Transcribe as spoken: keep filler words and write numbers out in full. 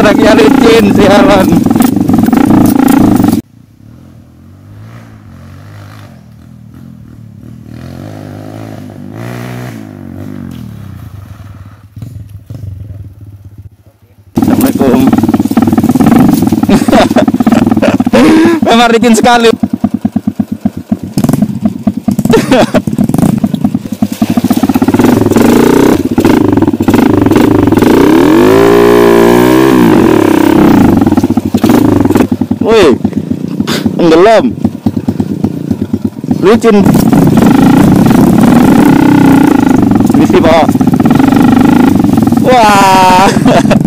anaknya licin siaran. Assalamualaikum. Memang licin sekali. Woi, tenggelam, licin. Misi pak. Wah.